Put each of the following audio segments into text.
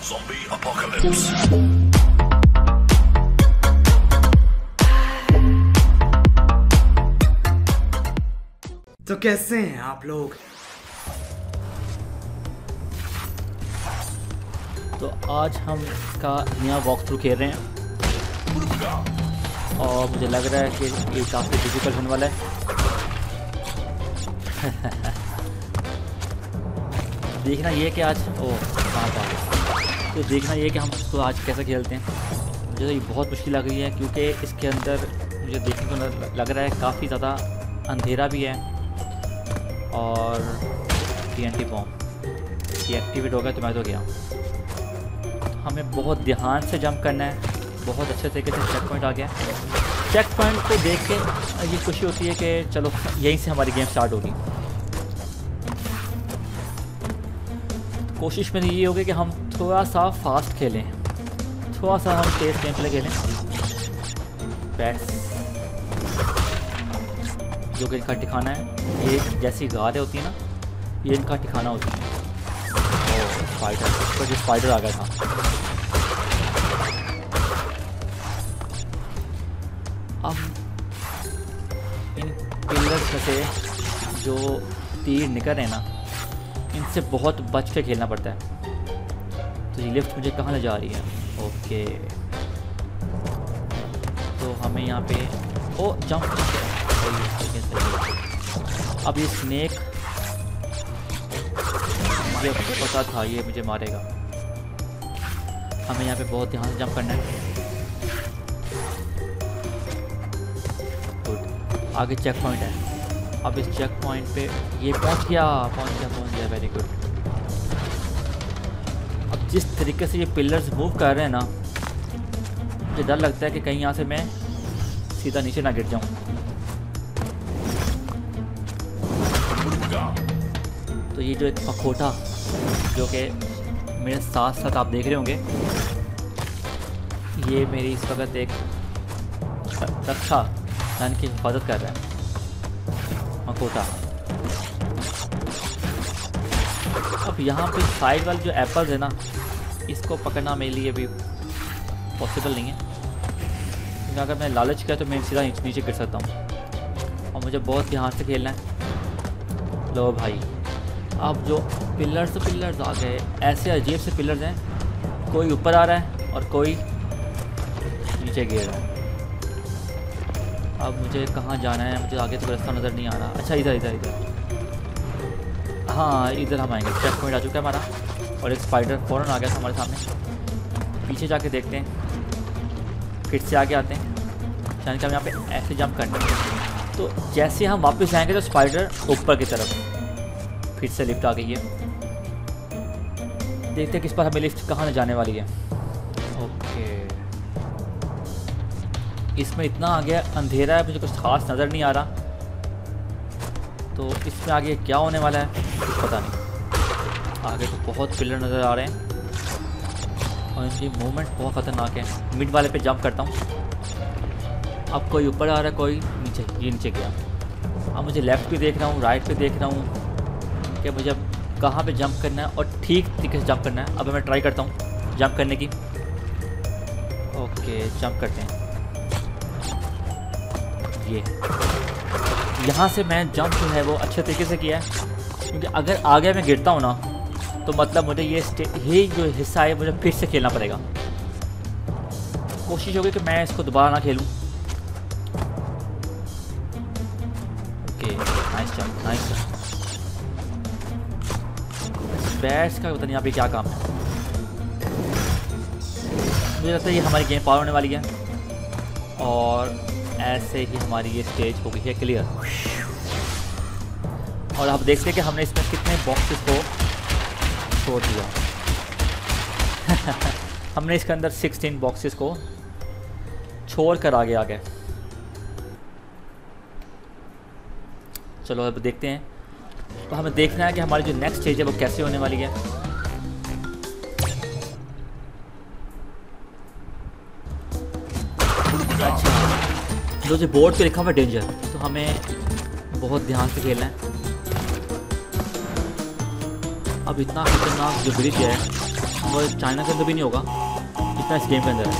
Zombie apocalypse. तो कैसे हैं आप लोग? तो आज हम इसका नया वॉक थ्रू खेल रहे हैं और मुझे लग रहा है कि ये काफ़ी डिफिकल्ट होने वाला है। देखना ये कि आज तो देखना ये कि हम इसको आज कैसे खेलते हैं। मुझे तो ये बहुत मुश्किल लग रही है क्योंकि इसके अंदर मुझे देखने को लग रहा है काफ़ी ज़्यादा अंधेरा भी है और TNT बॉम्ब ये एक्टिवेट हो गया तो मैं तो गया। हमें बहुत ध्यान से जंप करना है। बहुत अच्छे तरीके से चेक पॉइंट आ गया। चेक पॉइंट को देख के ये खुशी होती है कि चलो यहीं से हमारी गेम स्टार्ट होगी। कोशिश मेरी ये होगी कि हम थोड़ा सा फास्ट खेलें, थोड़ा सा हम तेज़ गेम प्ले खेलें। बैट्स जो कि इनका ठिकाना है, ये जैसी गारें होती है ना, ये इनका ठिकाना होती है। स्पाइडर, तो जो स्पाइडर आ गया था। अब इन पिलर्स में से जो तीर निकल रहे हैं ना, इनसे बहुत बच के खेलना पड़ता है। तो ये लिफ्ट मुझे कहाँ ले जा रही है? ओके, तो हमें यहाँ पे जंप। अब ये स्नेक मुझे पता था ये मुझे मारेगा। हमें यहाँ पे बहुत ध्यान से जंप करना है। गुड, आगे चेक पॉइंट है। अब इस चेक पॉइंट पे ये पहुँच गया। Very good. अब जिस तरीके से ये पिलर्स मूव कर रहे हैं ना, मुझे डर लगता है कि कहीं यहाँ से मैं सीधा नीचे ना गिर जाऊँ। तो ये जो एक पखोटा जो कि मेरे साथ साथ आप देख रहे होंगे, ये मेरी इस वक्त एक रक्षा यानी कि हिफाजत कर रहा है। पखोटा। अब यहाँ पे साइड वाले जो एप्पल्स है ना, इसको पकड़ना मेरे लिए भी पॉसिबल नहीं है क्योंकि अगर मैं लालच किया तो मैं सीधा नीचे गिर सकता हूँ और मुझे बहुत ध्यान से खेलना है। लो भाई, अब जो पिलर्स आ गए, ऐसे अजीब से पिलर्स हैं, कोई ऊपर आ रहा है और कोई नीचे गिर रहा है। अब मुझे कहाँ जाना है? मुझे आगे तो रास्ता नज़र नहीं आ रहा। अच्छा, इधर हाँ, इधर हम आएंगे। चेक पॉइंट आ चुका है हमारा और एक स्पाइडर फ़ौरन आ गया था हमारे सामने। पीछे जाके देखते हैं, फिर से आगे आते हैं। यानी कि हम यहाँ पे ऐसे जंप करना है। तो जैसे हम वापस जाएंगे तो स्पाइडर ऊपर की तरफ, फिर से लिफ्ट आ गई है। देखते हैं किस पर हमें लिफ्ट कहाँ जाने वाली है। ओके, इसमें इतना आगे अंधेरा है, मुझे कुछ खास नज़र नहीं आ रहा। तो इसमें आगे क्या होने वाला है कुछ पता नहीं। आगे तो बहुत पिलर नज़र आ रहे हैं और इनकी मूवमेंट बहुत ख़तरनाक है। मिड वाले पे जंप करता हूँ। अब कोई ऊपर आ रहा है, कोई नीचे। ये नीचे गया। अब मुझे लेफ़्ट पे देख रहा हूँ, राइट पे देख रहा हूँ कि मुझे कहाँ पे जंप करना है और ठीक तरीके से जंप करना है। अब मैं ट्राई करता हूँ जंप करने की। ओके, जंप करते हैं। ये यहाँ से मैं जंप जो है वो अच्छे तरीके से किया है क्योंकि अगर आगे मैं गिरता हूँ ना तो मतलब मुझे ये जो हिस्सा है मुझे फिर से खेलना पड़ेगा। कोशिश होगी कि मैं इसको दोबारा ना खेलूँ। Okay, nice jump. बैट्स का पता नहीं यहाँ पे क्या काम है। मुझे लगता है ये हमारी गेम पार होने वाली है और ऐसे ही हमारी ये स्टेज हो गई है क्लियर। और आप देखते हैं कि हमने इसमें कितने बॉक्सेस को छोड़ दिया। हमने इसके अंदर 16 बॉक्सेस को छोड़ कर आगे आ गए। चलो अब देखते हैं। तो हमें देखना है कि हमारी जो नेक्स्ट स्टेज है वो कैसे होने वाली है। अच्छा, जो बोर्ड पे लिखा हुआ है डेंजर, तो हमें बहुत ध्यान से खेलना है। अब इतना खतरनाक जो ब्रिज है वो चाइना के अंदर भी नहीं होगा जितना इस गेम के अंदर है।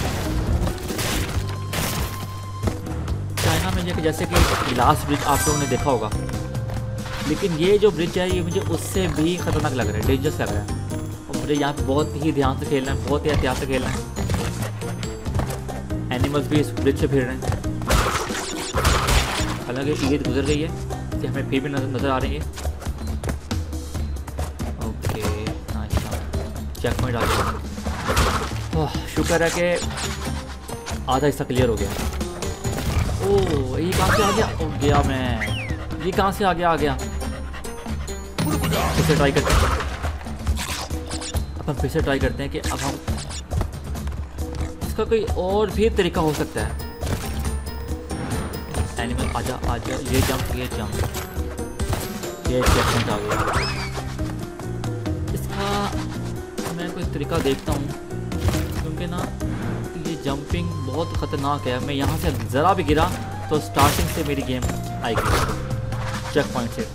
चाइना में जैसे कि ग्लास ब्रिज आप लोगों ने देखा होगा, लेकिन ये जो ब्रिज है ये मुझे उससे भी ख़तरनाक लग रहा है, डेंजरस लग रहा है। और मुझे यहाँ पे बहुत ही ध्यान से खेलना है, बहुत ही एहतियात से खेलना है। एनिमल्स भी इस ब्रिज से फिर रहे हैं, हालांकि ईद गुजर गई है कि हमें फिर भी नज़र आ रही है। ओके चेक पॉइंट आ गया। शुक्र है कि आधा हिस्सा क्लियर हो गया। ओह ये कहाँ से आ गया? ओ गया मैं, ये कहाँ से आ गया? फिर से ट्राई करते हैं, अब हम फिर से ट्राई करते हैं कि अब हम इसका कोई और भी तरीका हो सकता है। एनिमल आजा, ये जंप, ये चेक पॉइंट आ गया। इसका मैं कोई तरीका देखता हूँ, क्योंकि ना ये जंपिंग बहुत ख़तरनाक है। मैं यहाँ से ज़रा भी गिरा तो स्टार्टिंग से मेरी गेम आएगी चेक पॉइंट से।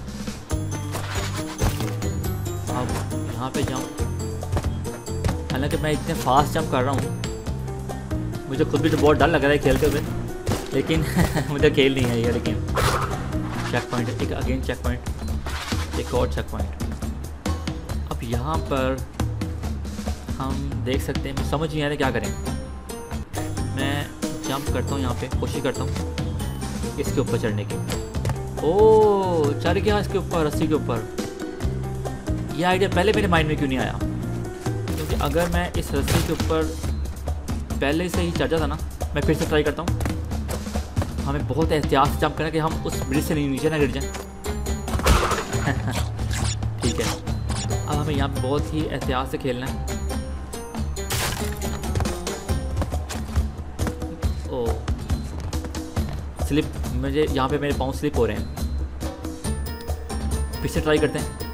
अब यहाँ पे जंप, हालांकि मैं इतने फास्ट जंप कर रहा हूँ, मुझे खुद भी तो बहुत डर लग रहा है खेलते हुए, लेकिन मुझे खेल नहीं है ये। लेकिन चेक पॉइंट, एक अगेन चेक पॉइंट, एक और चेक पॉइंट। अब यहाँ पर हम देख सकते हैं, समझ नहीं आ रहा क्या करें। मैं जंप करता हूँ यहाँ पे, कोशिश करता हूँ इसके ऊपर चढ़ने की। ओह चढ़ गया इसके ऊपर, रस्सी के ऊपर। यह आइडिया पहले मेरे माइंड में क्यों नहीं आया? क्योंकि अगर मैं इस रस्सी के ऊपर पहले से ही चढ़ जाता ना। मैं फिर से ट्राई करता हूँ। हमें बहुत एहतियात से जंप करना कि हम उस ब्रिज से नीचे ना गिर जाएं। ठीक है, अब हमें यहाँ पे बहुत ही एहतियात से खेलना है। ओ स्लिप, मुझे यहाँ पे मेरे पाँव स्लिप हो रहे हैं। फिर से ट्राई करते हैं,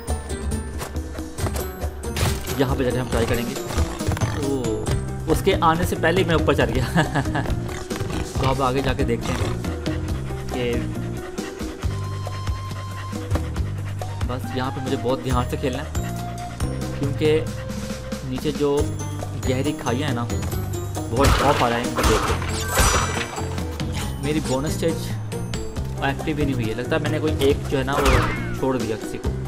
यहाँ पे जाके हम ट्राई करेंगे। ओ उसके आने से पहले ही मैं ऊपर चढ़ गया। तो अब आगे जाके देखते हैं कि बस यहाँ पे मुझे बहुत ध्यान से खेलना है, क्योंकि नीचे जो गहरी खाइयाँ हैं ना, बहुत खौफ आ रहा है इनको देख के। मेरी बोनस स्टेज एक्टिव ही नहीं हुई है, लगता है मैंने कोई एक जो है ना वो छोड़ दिया किसी को।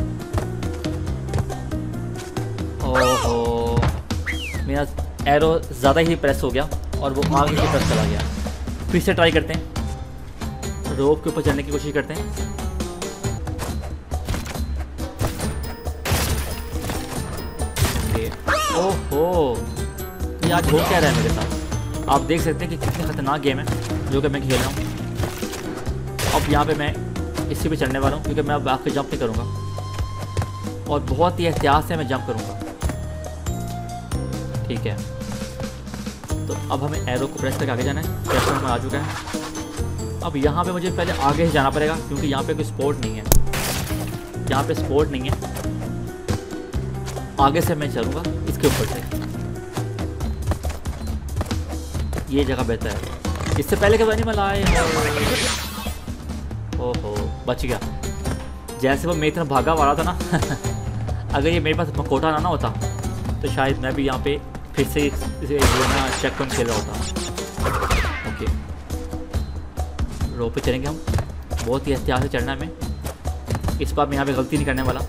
ओहो मेरा एरो ज़्यादा ही प्रेस हो गया और वो आगे की तरफ चला गया। फिर से ट्राई करते हैं, रोप के ऊपर चढ़ने की कोशिश करते हैं। ओहो ये आज हो क्या रहा है मेरे साथ? आप देख सकते हैं कि कितनी ख़तरनाक गेम है जो कि मैं खेल रहा हूँ। अब यहाँ पे मैं इसी पे चढ़ने वाला हूँ, क्योंकि मैं अब आके जंप नहीं करूँगा और बहुत ही एहतियात से मैं जंप करूँगा। ठीक है, तो अब हमें एरो को प्रेस करके आगे जाना है। चेक में आ चुका है। अब यहाँ पे मुझे पहले आगे ही जाना पड़ेगा, क्योंकि यहाँ पे कोई स्पोर्ट नहीं है। यहाँ पे स्पोर्ट नहीं है, आगे से मैं चलूँगा इसके ऊपर से। ये जगह बेहतर है। इससे पहले कब एनिमल आए, ओहो बच गया। जैसे वो मेरी तरफ भागा वाला था ना। अगर ये मेरे पास मकोटा ना होता तो शायद मैं भी यहाँ पे फिर से चेक पॉइंट खेल रहा होता। ओके, रोप पे चलेंगे हम, बहुत ही एहतियात से चढ़ना है हमें। इस बार मैं यहाँ पे गलती नहीं करने वाला।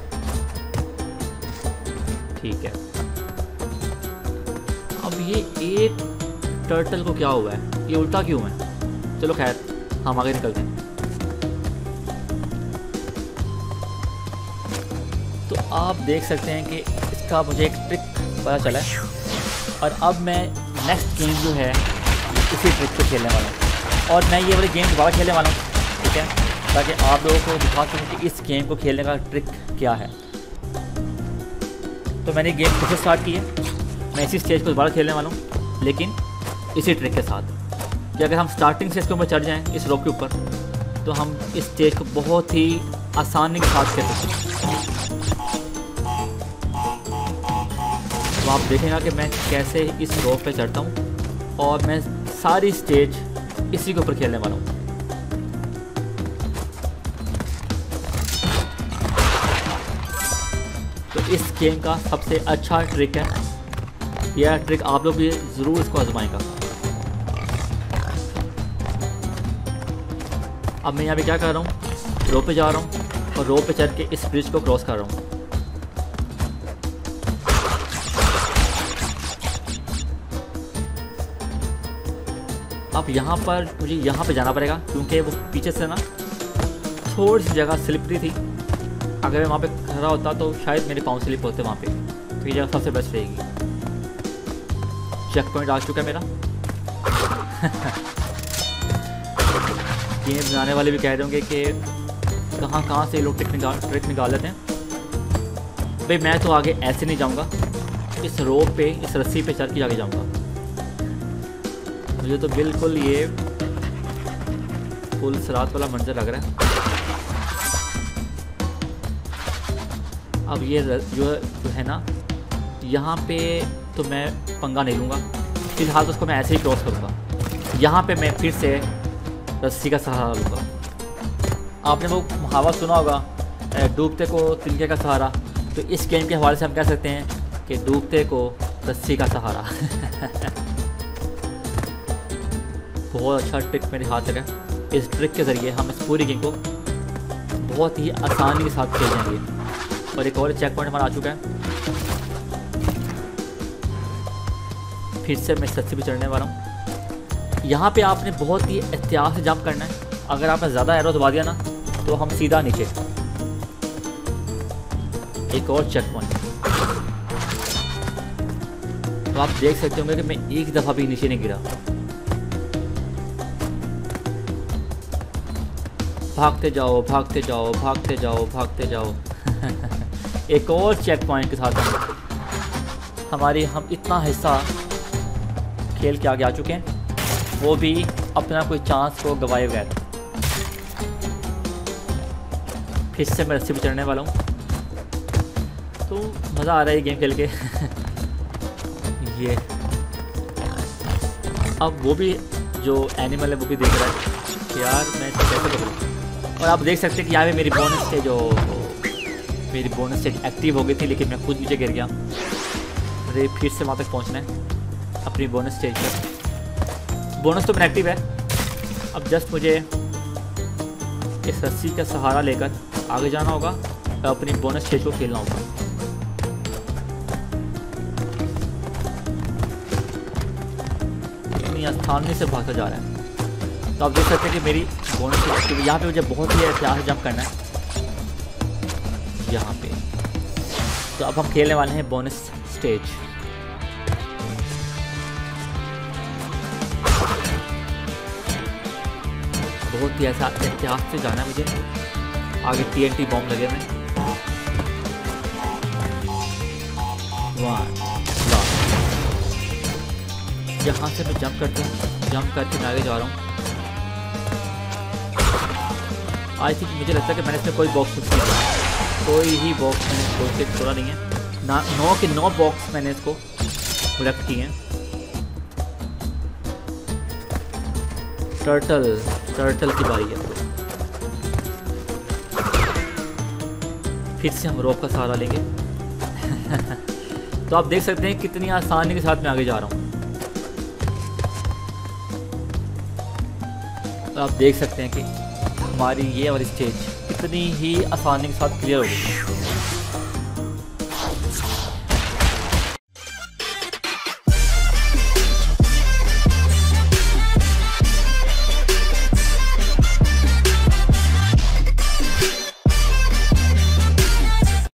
ठीक है, अब ये एक टर्टल को क्या हुआ है, ये उल्टा क्यों है? चलो खैर हम आगे निकलते हैं। तो आप देख सकते हैं कि इसका मुझे एक ट्रिक पता चला है, और अब मैं नेक्स्ट गेम जो है इसी ट्रिक पे खेलने वाला हूँ। और मैं ये वाली गेम दोबारा खेलने वाला हूँ, ठीक है, ताकि आप लोगों को दिखा सकूँ कि इस गेम को खेलने का ट्रिक क्या है। तो मैंने गेम फिर से स्टार्ट की है। मैं इसी स्टेज को दोबारा खेलने वाला हूँ, लेकिन इसी ट्रिक के साथ कि अगर हम स्टार्टिंग से इसके ऊपर चढ़ जाएँ, इस रॉक के ऊपर, तो हम इस स्टेज को बहुत ही आसानी के साथ खेल सकते हैं। तो आप देखेंगे कि मैं कैसे इस रॉक पे चढ़ता हूँ, और मैं सारी स्टेज इसी के ऊपर खेलने वाला हूँ। तो इस गेम का सबसे अच्छा ट्रिक है। यह ट्रिक आप लोग भी ज़रूर इसको आजमाएगा। अब मैं यहाँ पे क्या कर रहा हूँ, रो पे जा रहा हूँ और रो पे चढ़ के इस ब्रिज को क्रॉस कर रहा हूँ। अब यहाँ पर मुझे यहाँ पे जाना पड़ेगा क्योंकि वो पीछे से ना थोड़ी सी जगह स्लिपरी थी। अगर मैं वहाँ पे खड़ा होता तो शायद मेरे पाँव स्लिप होते वहाँ पे, तो ये जगह सबसे बेस्ट रहेगी। चेक पॉइंट आ चुका है मेरा। गेम बनाने वाले भी कह रहे होंगे कि कहाँ से लोग ट्रिक निकाल लेते हैं। भाई मैं तो आगे ऐसे नहीं जाऊँगा, इस रोप पे, इस रस्सी पे चढ़ के आगे जाऊँगा। मुझे तो बिल्कुल ये फुल सरात वाला मंजर लग रहा है। अब ये जो है ना, यहाँ पे तो मैं पंगा नहीं लूँगा फिलहाल, तो उसको मैं ऐसे ही क्रॉस करूँगा। यहाँ पे मैं फिर से रस्सी का सहारा लूँगा। आपने वो मुहावरा सुना होगा, डूबते को तिनके का सहारा। तो इस गेम के हवाले से हम कह सकते हैं कि डूबते को रस्सी का सहारा। बहुत अच्छा ट्रिक मेरे हाथ लगा। इस ट्रिक के ज़रिए हम इस पूरी गेम को बहुत ही आसानी के साथ खेल जाएंगे। और एक और चेक पॉइंट हमारा आ चुका है। फिर से मैं रस्सी पे चढ़ने वाला हूँ। यहाँ पे आपने बहुत ही एहतियात से जंप करना है। अगर आपने ज़्यादा एरो दबा दिया ना तो हम सीधा नीचे। एक और चेक पॉइंट। तो आप देख सकते होंगे कि मैं एक दफ़ा भी नीचे नहीं गिरा। भागते जाओ भागते जाओ भागते जाओ भागते जाओ। एक और चेक पॉइंट के साथ हम इतना हिस्सा खेल के आगे आ चुके हैं, वो भी अपना कोई चांस को गवाए बगैर। फिर से मैं रस्सी पे चढ़ने वाला हूँ। तो मज़ा आ रहा है ये गेम खेल के। ये अब वो भी जो एनिमल है वो भी देख रहा है कि यार मैं कैसे करूँ। और आप देख सकते हैं कि यहाँ पे मेरी बोनस स्टेज एक्टिव हो गई थी, लेकिन मैं खुद नीचे गिर गया। मुझे फिर से वहाँ तक पहुँचना है अपनी बोनस स्टेज पर। बोनस तो मेरा एक्टिव है। अब जस्ट मुझे इस रस्सी का सहारा लेकर आगे जाना होगा और अपनी बोनस स्टेज को खेलना होगा। इतनी आसानी से भागता जा रहा है। तो आप देख सकते हैं कि मेरी बोनस स्टेज एक्टिव है। यहाँ पे मुझे बहुत ही एहतियात से जंप करना है यहाँ पे। तो अब हम खेलने वाले हैं बोनस स्टेज। बहुत ही ऐसा एहतियात से जाना है मुझे। आगे TNT बॉम्ब लगे हुए। यहाँ से मैं जंप करके मैं आगे जा रहा हूँ। आई थिंक मुझे लगता है कि मैंने इसमें कोई बॉक्स कोई ही बॉक्स मैंने कोई से छोड़ा नहीं है ना। 9 के 9 बॉक्स मैंने इसको कलेक्ट किए हैं। टर्टल की बारी है। फिर से हम रोप का सहारा लेंगे। तो आप देख सकते हैं कितनी आसानी के साथ मैं आगे जा रहा हूँ। तो आप देख सकते हैं कि हमारी ये वाली स्टेज कितनी ही आसानी के साथ क्लियर हो गई।